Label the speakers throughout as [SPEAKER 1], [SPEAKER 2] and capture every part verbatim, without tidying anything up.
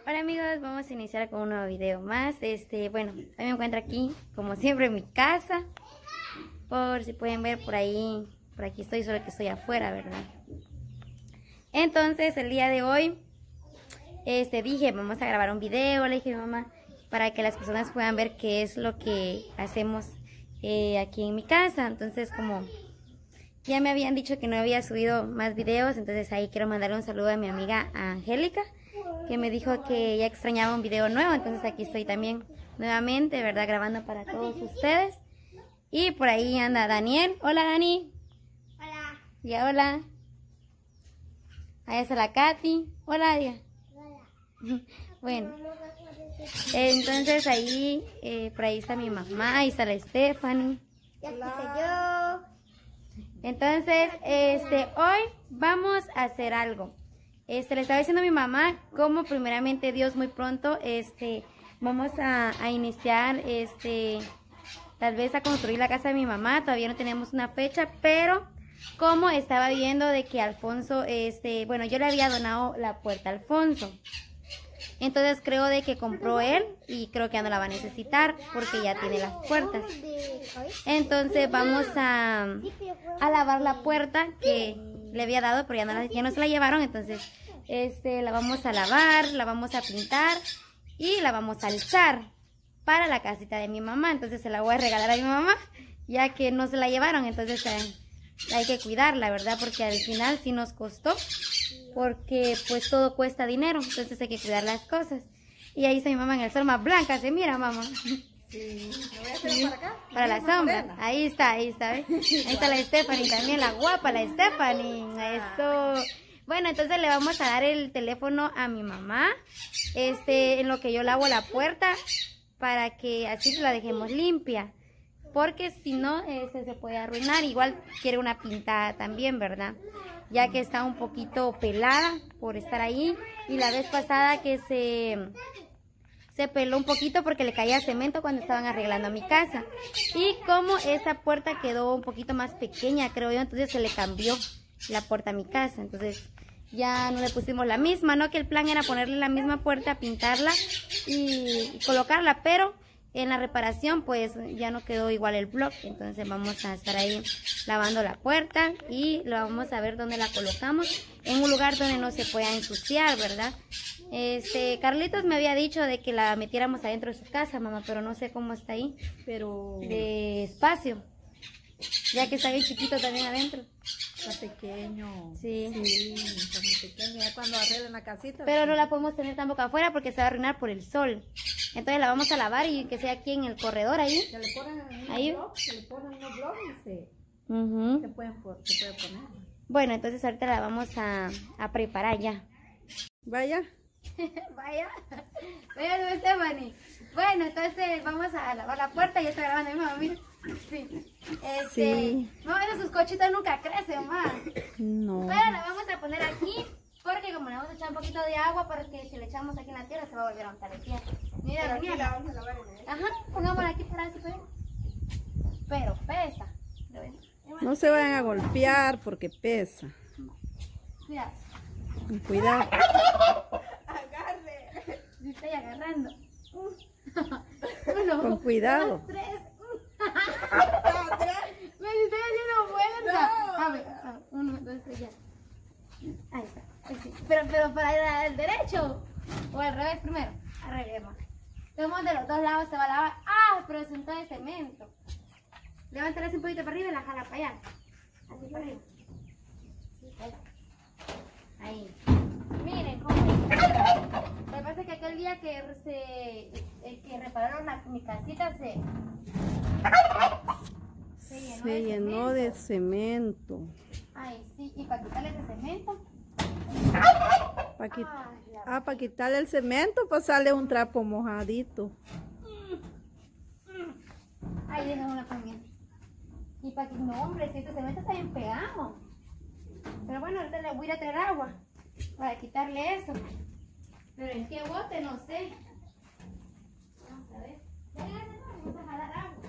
[SPEAKER 1] Hola amigos, vamos a iniciar con un nuevo video más. Este, bueno, hoy me encuentro aquí, como siempre, en mi casa. Por si pueden ver por ahí, por aquí estoy, solo que estoy afuera, ¿verdad? Entonces, el día de hoy, este, dije, vamos a grabar un video, le dije a mi mamá, para que las personas puedan ver qué es lo que hacemos eh, aquí en mi casa. Entonces, como ya me habían dicho que no había subido más videos, entonces ahí quiero mandarle un saludo a mi amiga Angélica, que me dijo que ya extrañaba un video nuevo. Entonces aquí estoy también nuevamente, ¿verdad? Grabando para todos ustedes. Y por ahí anda Daniel. Hola, Dani.
[SPEAKER 2] Hola.
[SPEAKER 1] Ya, hola. Ahí está la Katy. Hola, Adia.
[SPEAKER 2] Hola.
[SPEAKER 1] Bueno, entonces ahí, eh, por ahí está mi mamá, ahí está la Stephanie.
[SPEAKER 2] Y aquí estoy yo.
[SPEAKER 1] Entonces, este, hoy vamos a hacer algo. Este, le estaba diciendo a mi mamá cómo primeramente Dios muy pronto, este, vamos a, a iniciar, este, tal vez a construir la casa de mi mamá. Todavía no tenemos una fecha, pero como estaba viendo de que Alfonso, este, bueno, yo le había donado la puerta a Alfonso. Entonces creo de que compró él y creo que ya no la va a necesitar porque ya tiene las puertas. Entonces vamos a, a lavar la puerta que le había dado, pero ya no, ya no se la llevaron. Entonces este, la vamos a lavar, la vamos a pintar y la vamos a alzar para la casita de mi mamá. Entonces se la voy a regalar a mi mamá ya que no se la llevaron. Entonces eh, hay que cuidarla, ¿verdad? Porque al final sí nos costó. Porque pues todo cuesta dinero, entonces hay que cuidar las cosas. Y ahí está mi mamá en el sol más blanca, se mira, mamá.
[SPEAKER 2] Sí, ¿me voy a hacer para acá?
[SPEAKER 1] Para la sombra. Ahí está, ahí está, ¿ves? Ahí está la Stephanie también, la guapa, la Stephanie. Eso. Bueno, entonces le vamos a dar el teléfono a mi mamá, este, en lo que yo lavo la puerta, para que así la dejemos limpia. Porque si no, este, se puede arruinar. Igual quiere una pintada también, ¿verdad? Ya que está un poquito pelada por estar ahí. Y la vez pasada que se, se peló un poquito porque le caía cemento cuando estaban arreglando mi casa. Y como esa puerta quedó un poquito más pequeña, creo yo, entonces se le cambió la puerta a mi casa. Entonces ya no le pusimos la misma, ¿no? Que el plan era ponerle la misma puerta, pintarla y, y colocarla, pero en la reparación pues ya no quedó igual el bloque. Entonces vamos a estar ahí lavando la puerta y lo vamos a ver dónde la colocamos, en un lugar donde no se pueda ensuciar, ¿verdad? Este, Carlitos me había dicho de que la metiéramos adentro de su casa, mamá, pero no sé cómo está ahí,
[SPEAKER 2] Pero
[SPEAKER 1] de espacio, ya que está bien chiquito también adentro.
[SPEAKER 2] está pequeño.
[SPEAKER 1] Sí.
[SPEAKER 2] Sí, está muy pequeño. Ya cuando arreglen la casita.
[SPEAKER 1] Pero
[SPEAKER 2] sí.
[SPEAKER 1] no la podemos tener tampoco afuera porque se va a arruinar por el sol. Entonces la vamos a lavar y que sea aquí en el corredor ahí.
[SPEAKER 2] Se le ponen unos
[SPEAKER 1] Ahí.
[SPEAKER 2] blogs, se le ponen unos blogs y se,
[SPEAKER 1] Uh-huh.
[SPEAKER 2] se, pueden, po- se puede poner.
[SPEAKER 1] Bueno, entonces ahorita la vamos a, a preparar ya.
[SPEAKER 2] Vaya.
[SPEAKER 1] Vaya, vaya, Stephanie. Bueno, entonces vamos a lavar la puerta. Ya está grabando mi mamá, mira. Sí. Este,
[SPEAKER 2] Sí.
[SPEAKER 1] Mamá, sus cochitos nunca crecen más.
[SPEAKER 2] No.
[SPEAKER 1] Pero la vamos a poner aquí porque como le vamos a echar un poquito de agua, porque si le echamos aquí en la tierra se va a volver a untar de tierra. Mira, mira.
[SPEAKER 2] la vamos a lavar en él.
[SPEAKER 1] Ajá, pongámosla aquí para así, pero, pero pesa.
[SPEAKER 3] No se vayan a golpear porque pesa.
[SPEAKER 1] Cuidado.
[SPEAKER 3] Con cuidado.
[SPEAKER 2] Agarre.
[SPEAKER 1] Me estoy agarrando. Uno,
[SPEAKER 3] Con cuidado.
[SPEAKER 1] dos, tres. Me estoy haciendo fuerza. A ver, a ver, uno, dos, tres, ya. Ahí está. Ahí sí. Pero, pero para el derecho. O al revés primero. Al revés, ma. Tomamos de los dos lados, se va a lavar. Ah, pero es un todo de cemento. Levántala así un poquito para arriba y la jala para allá. Así para arriba. Ahí. Ahí. Miren cómo es. Lo que pasa es que aquel día que se el que repararon la, mi casita se se llenó,
[SPEAKER 3] Se
[SPEAKER 1] de,
[SPEAKER 3] llenó
[SPEAKER 1] cemento.
[SPEAKER 3] de cemento.
[SPEAKER 1] Ay, sí, y para quitarle ese cemento.
[SPEAKER 3] Pa qui-
[SPEAKER 1] Ay, la-
[SPEAKER 3] ah, para quitarle el cemento, pasarle un trapo mojadito.
[SPEAKER 1] Ahí viene una también. Y para que no, hombre, si ese cemento está bien pegado. Pero bueno, ahorita le voy a ir a traer agua para quitarle eso. Pero en qué bote, no sé. Vamos a ver. Vamos a jalar agua.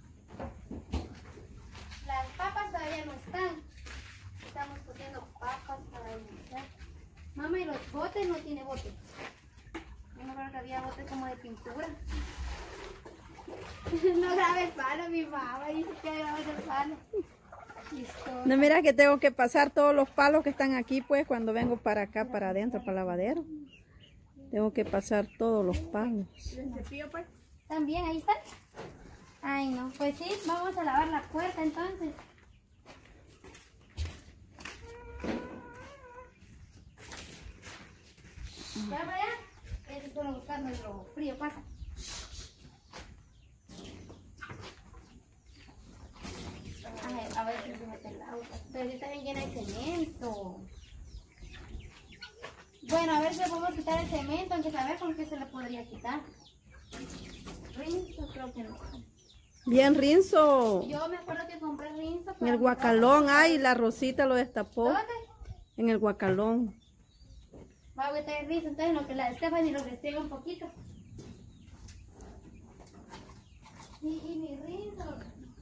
[SPEAKER 1] Las papas todavía no están. Estamos cociendo papas para iniciar. Mamá, ¿y los botes? No tiene bote. porque había botes como de pintura. No grabe el palo, mi mamá dice que grabe el palo. Listo.
[SPEAKER 3] No, mira que tengo que pasar todos los palos que están aquí, pues, cuando vengo para acá, para adentro, para el lavadero. Tengo que pasar todos los palos.
[SPEAKER 2] ¿El cepillo, pues?
[SPEAKER 1] También, ahí está. Ay, no, pues sí, vamos a lavar la puerta entonces. Ya vaya, es solo buscando lo frío, pasa. Ay, a ver si se mete el agua. Pero sí está bien llena de cemento. Bueno, a ver si le podemos quitar el cemento, aunque saber con qué se le podría quitar. Rinzo creo que no.
[SPEAKER 3] Bien, Rinzo.
[SPEAKER 1] Yo me acuerdo que compré rinzo.
[SPEAKER 3] En el guacalón, ay, la Rosita lo destapó.
[SPEAKER 1] ¿Dónde?
[SPEAKER 3] En el guacalón.
[SPEAKER 1] Va a meter rinzo, entonces lo que la Stephanie lo restiega un poquito. Y, y mi rinzo.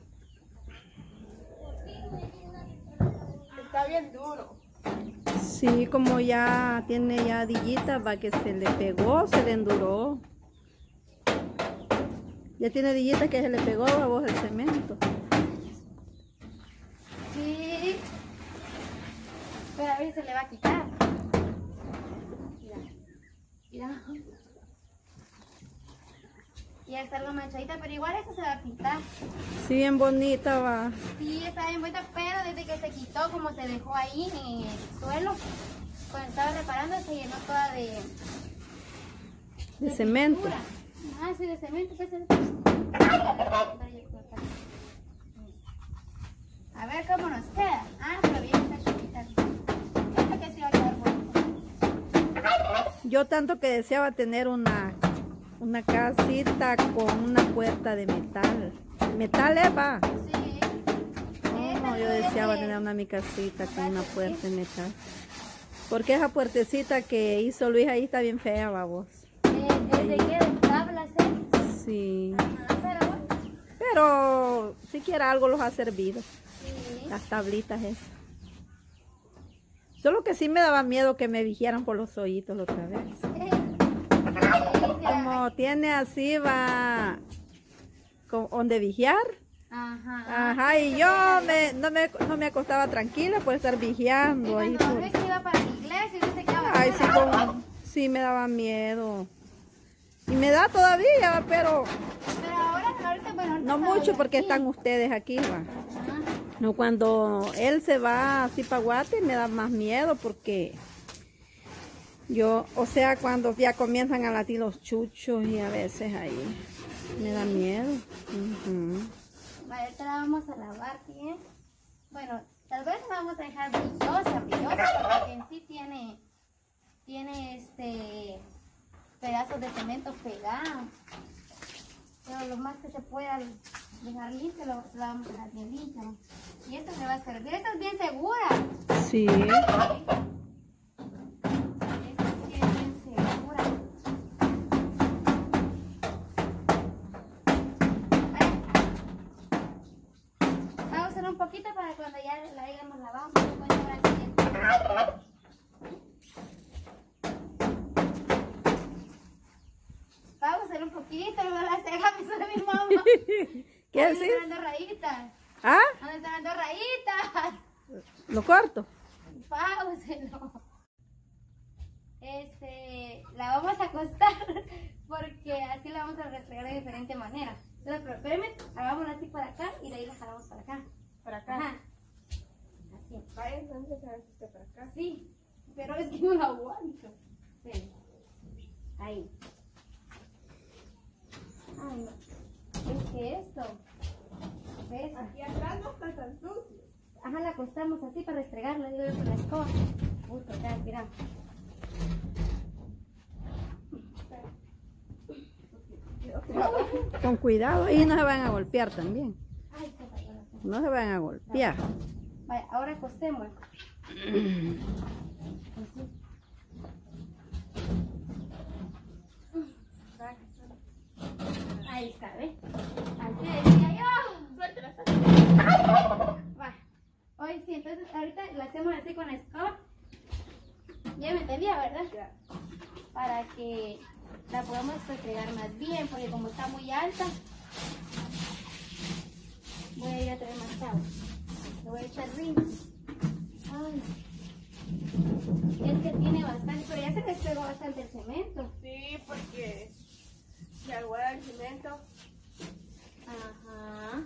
[SPEAKER 2] Está bien duro.
[SPEAKER 3] Sí, como ya tiene ya dillita, va que se le pegó, se le enduró. Ya tiene dillita que se le pegó a vos el cemento.
[SPEAKER 1] Sí. Pero a ver si se le va a quitar. Mira. Mira. Y ya está algo manchadita, pero igual eso se va a pintar.
[SPEAKER 3] Sí, bien bonita va.
[SPEAKER 1] Sí, está bien bonita, pero desde que se quitó, como se dejó ahí en el suelo, cuando estaba reparando, se llenó toda de...
[SPEAKER 3] De cemento.
[SPEAKER 1] pintura. Ah, sí, de cemento. Pues, a ver cómo nos queda. Ah, pero bien está chiquita. Creo que sí va a quedar bonito.
[SPEAKER 3] Yo tanto que deseaba tener una, una casita con una puerta de metal. ¿Metal, Eva?
[SPEAKER 1] Sí.
[SPEAKER 3] No, yo deseaba tener una mi casita con una puerta de metal. Porque esa puertecita que hizo Luis ahí está bien fea, babos.
[SPEAKER 1] ¿Es de qué? ¿De tablas es?
[SPEAKER 3] Sí.
[SPEAKER 1] Ajá, pero bueno.
[SPEAKER 3] Pero siquiera algo los ha servido.
[SPEAKER 1] Sí.
[SPEAKER 3] Las tablitas esas. Solo que sí me daba miedo que me dijeran por los oídos otra vez. Como tiene así, va con- donde vigiar.
[SPEAKER 1] Ajá.
[SPEAKER 3] Ajá, y yo me, no, me, no me acostaba tranquila por estar vigiando.
[SPEAKER 1] Y
[SPEAKER 3] Ahí
[SPEAKER 1] cuando
[SPEAKER 3] por-
[SPEAKER 1] Luis iba para la iglesia y Luis se quedaba.
[SPEAKER 3] Ay, sí, como- sí me daba miedo. Y me da todavía, pero
[SPEAKER 1] Pero ahora, ahorita, bueno, ahorita
[SPEAKER 3] no
[SPEAKER 1] está
[SPEAKER 3] mucho
[SPEAKER 1] bien
[SPEAKER 3] porque
[SPEAKER 1] aquí.
[SPEAKER 3] están ustedes aquí, va.
[SPEAKER 1] Ajá.
[SPEAKER 3] No, cuando él se va así para Guate me da más miedo porque yo, o sea, cuando ya comienzan a latir los chuchos y a veces ahí me da miedo. Ujú.
[SPEAKER 1] Vale, ahorita la vamos a lavar bien. Bueno, tal vez la vamos a dejar brillosa, brillosa, porque en sí tiene, tiene este pedazos de cemento pegados. Pero lo más que se pueda dejar limpio, lo, lo vamos a dejar bien limpio. Y esto le va a servir. Esta es bien segura.
[SPEAKER 3] Sí.
[SPEAKER 1] Esta sí es bien segura. Vale. Vamos a hacer un poquito para cuando ya la hayamos lavado. Vamos a poner al siguiente. Vamos a hacer un poquito, no la ceja, me suena mi mamá.
[SPEAKER 3] ¿Qué
[SPEAKER 1] Ahí
[SPEAKER 3] decís?
[SPEAKER 1] están las dos rayitas.
[SPEAKER 3] ¿Ah?
[SPEAKER 1] ¿Dónde están las dos rayitas?
[SPEAKER 3] ¿Lo corto?
[SPEAKER 1] Páuselo. Este, la vamos a acostar porque así la vamos a restregar de diferente manera. Entonces, pero espérenme, hagámoslo así para acá y de ahí la jalamos para acá.
[SPEAKER 2] Para acá.
[SPEAKER 1] Ajá. Así.
[SPEAKER 2] Vaya, entonces a ver si está para acá.
[SPEAKER 1] Sí, pero es que no lo aguanto. Sí. Ahí. Ay, no. Es que esto. Pesa.
[SPEAKER 2] Aquí atrás no está tan sucio.
[SPEAKER 1] Ajá, la acostamos así para restregarla, digo yo con la escoba. Uy, total, mira.
[SPEAKER 3] Con cuidado y no se van a golpear también.
[SPEAKER 1] Ay, qué raro.
[SPEAKER 3] No se van a golpear.
[SPEAKER 1] Vaya, ahora acostemos. Así. Ahí está, ¿ves? Así decía yo.
[SPEAKER 2] Suéltela, suéltela.
[SPEAKER 1] Va. Hoy sí, entonces ahorita la hacemos así con la escoba. Ya me entendía, ¿verdad? Para que la podemos refregar más bien, porque como está muy alta, voy a ir a traer más agua. Le voy a echar rin. Ay. Es que tiene bastante, pero ya se les pegó bastante el cemento.
[SPEAKER 2] Sí, porque se aguada el cemento.
[SPEAKER 1] Ajá.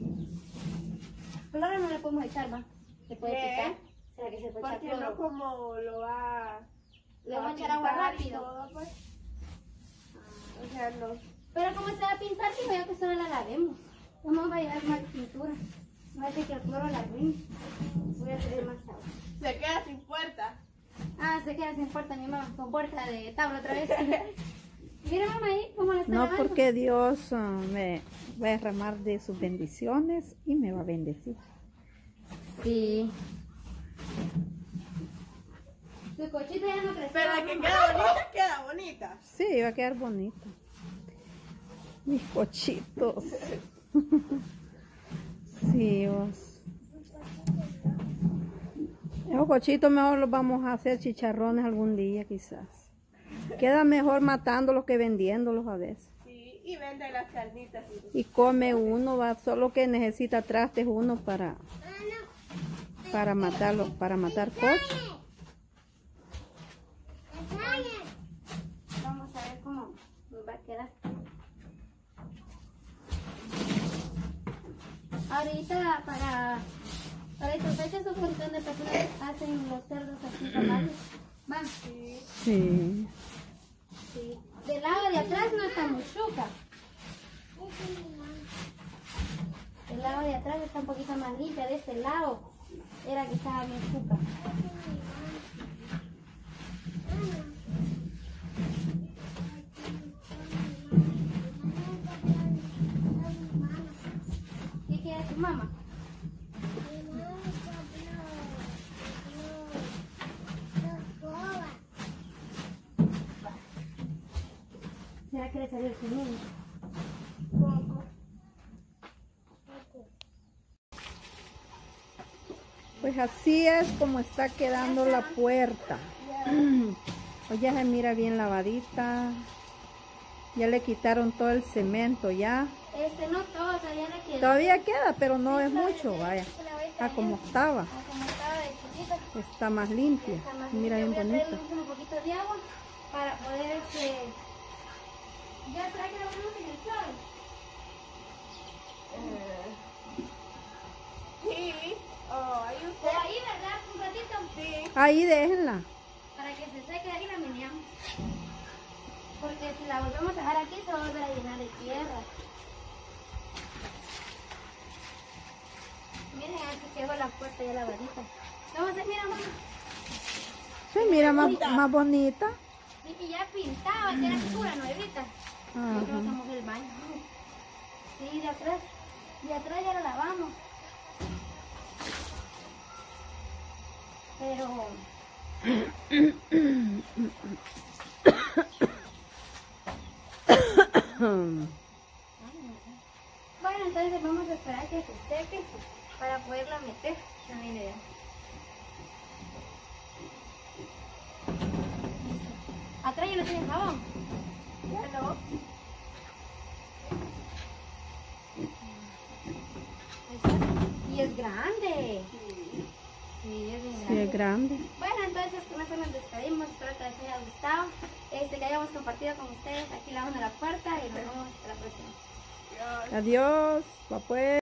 [SPEAKER 1] Cloro no le podemos echar, ¿va? ¿Se puede
[SPEAKER 2] ¿Qué?
[SPEAKER 1] picar? ¿Será que se puede echar
[SPEAKER 2] Porque
[SPEAKER 1] cloro?
[SPEAKER 2] no como lo va...
[SPEAKER 1] Le
[SPEAKER 2] lo
[SPEAKER 1] vamos a
[SPEAKER 2] va
[SPEAKER 1] echar agua
[SPEAKER 2] pintar y
[SPEAKER 1] rápido.
[SPEAKER 2] todo, pues. O sea, no.
[SPEAKER 1] Pero como se va a pintar, digo yo que solo la lavemos. No nos va a llevar más pintura. No hace que el cloro la arruine. Voy a traer más agua.
[SPEAKER 2] Se queda sin puerta.
[SPEAKER 1] Ah, se queda sin puerta, mi mamá, con puerta de tabla otra vez. Mira, mamá, ahí cómo la está
[SPEAKER 3] No,
[SPEAKER 1] lavando.
[SPEAKER 3] porque Dios ah, me va a derramar de sus bendiciones y me va a bendecir.
[SPEAKER 1] Sí. Tu cochita ya no creció.
[SPEAKER 2] Pero la que
[SPEAKER 1] mamá.
[SPEAKER 2] queda bonita, queda bonita.
[SPEAKER 3] Sí, va a quedar bonito. Mis cochitos. Sí, vos. Esos cochitos mejor los vamos a hacer chicharrones algún día quizás. Queda mejor matándolos que vendiéndolos a veces.
[SPEAKER 2] Sí, y vende las carnitas. Y...
[SPEAKER 3] Y come uno, va, solo que necesita trastes uno para para matarlo, para matar coches.
[SPEAKER 1] Vamos a ver cómo nos va a quedar. Ahorita para, para estas fechas un montón de personas hacen los cerdos así tamales. Va.
[SPEAKER 2] Sí.
[SPEAKER 3] Sí.
[SPEAKER 1] Sí. Del lado de atrás no está muy chuca. Del lado de atrás está un poquito más limpia. De este lado era que estaba bien chuca. ¿Qué quiere tu mamá? ¿Será que le salió el sonido?
[SPEAKER 2] Poco.
[SPEAKER 3] Pues así es como está quedando la puerta. Pues ya se mira bien lavadita. Ya le quitaron todo el cemento ya.
[SPEAKER 1] Este no todo, todavía le queda.
[SPEAKER 3] Todavía queda, pero no es mucho, vaya. Ah, como estaba.
[SPEAKER 1] Ah, como estaba de chiquita.
[SPEAKER 3] Está más limpia.
[SPEAKER 1] Está más
[SPEAKER 3] Mira bien
[SPEAKER 1] limpia. Voy a
[SPEAKER 3] bonita.
[SPEAKER 1] traerle un poquito de agua para poder este... ¿Ya será que lo ponemos en el sol?
[SPEAKER 2] Sí. Oh, ahí
[SPEAKER 1] O
[SPEAKER 2] usted.
[SPEAKER 1] ahí, ¿verdad? Un ratito.
[SPEAKER 2] Sí.
[SPEAKER 3] Ahí déjenla.
[SPEAKER 1] Para que se seque, ahí la meneamos. Porque si la volvemos a dejar aquí, se va a volver a llenar de tierra. Miren, así quedó la puerta ya lavadita. Vamos a hacer, mira, mamá.
[SPEAKER 3] Sí, mira más, más bonita.
[SPEAKER 1] Sí, y ya pintaba, que era pura nuevita. Yo creo que
[SPEAKER 3] Ajá.
[SPEAKER 1] vamos el baño. Sí, de atrás. De atrás ya la lavamos. Pero... Bueno, entonces vamos a esperar que se seque para poderla meter. También idea. Atrás ya no tiene jabón.
[SPEAKER 2] Ya no.
[SPEAKER 1] Y es grande. Sí, es bien
[SPEAKER 3] Sí,
[SPEAKER 1] grande.
[SPEAKER 3] es grande.
[SPEAKER 1] Bueno, entonces con eso nos despedimos. Espero que les haya gustado. Este, que hayamos compartido con ustedes aquí lavando la puerta y nos vemos hasta la próxima.
[SPEAKER 2] Dios.
[SPEAKER 3] Adiós. Va pues.